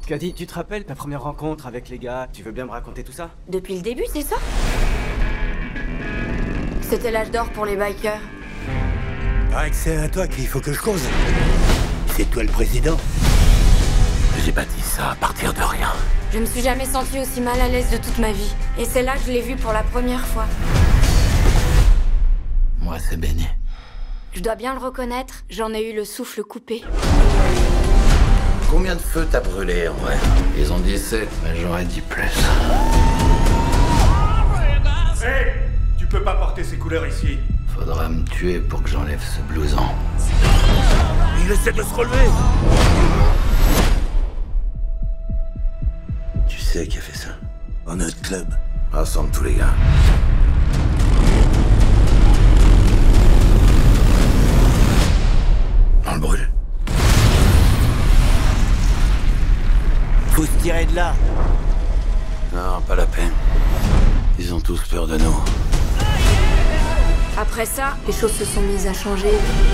Scadi, tu te rappelles ta première rencontre avec les gars? Tu veux bien me raconter tout ça? Depuis le début, c'est ça? C'était l'âge d'or pour les bikers. Paraît que c'est à toi qu'il faut que je cause. C'est toi le président. J'ai bâti ça à partir de rien. Je me suis jamais sentie aussi mal à l'aise de toute ma vie. Et c'est là que je l'ai vu pour la première fois. Moi, c'est Benny. Je dois bien le reconnaître, j'en ai eu le souffle coupé. Combien de feux t'as brûlé, en vrai? Ils ont dit 7, mais j'aurais dit plus. Hé! Tu peux pas porter ces couleurs ici. Faudra me tuer pour que j'enlève ce blouson. Il essaie de se relever. Tu sais qui a fait ça? Dans notre club. Rassemble tous les gars. On le brûle. Faut se tirer de là. Non, pas la peine. Ils ont tous peur de nous. Après ça, les choses se sont mises à changer.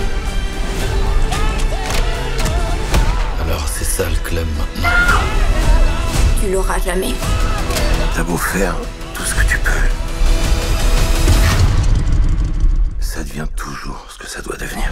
Alors c'est ça le club maintenant. Tu l'auras jamais. T'as beau faire tout ce que tu peux. Ça devient toujours ce que ça doit devenir.